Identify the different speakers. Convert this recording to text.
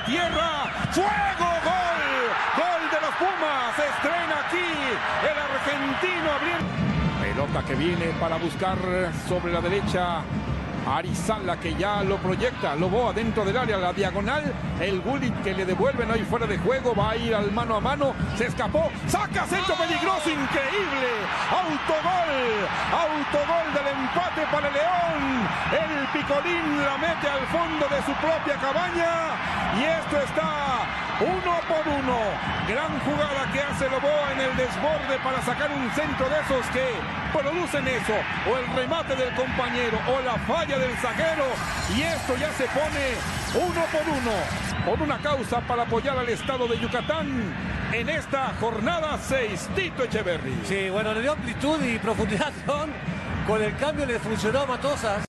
Speaker 1: tierra. ¡Fuego! ¡Gol! ¡Gol de los Pumas! Se estrena aquí el argentino abriendo. Pelota que viene para buscar sobre la derecha Arizala, que ya lo proyecta. Loboa dentro del área, la diagonal. El Gullit que le devuelve, no hay fuera de juego. Va a ir al mano a mano. Se escapó. Saca centro peligroso. Increíble. Autogol. Autogol del empate para el León. El Picolín la mete al fondo de su propia cabaña. Y esto está 1-1. Gran jugada que hace Loboa en el desborde para sacar un centro de esos que producen eso. O el remate del compañero. O la falla del zaguero, y esto ya se pone 1-1 por una causa para apoyar al estado de Yucatán en esta jornada 6. Tito Echeverri.
Speaker 2: Sí, bueno, le dio amplitud y profundidad con el cambio, le funcionó a Matosas.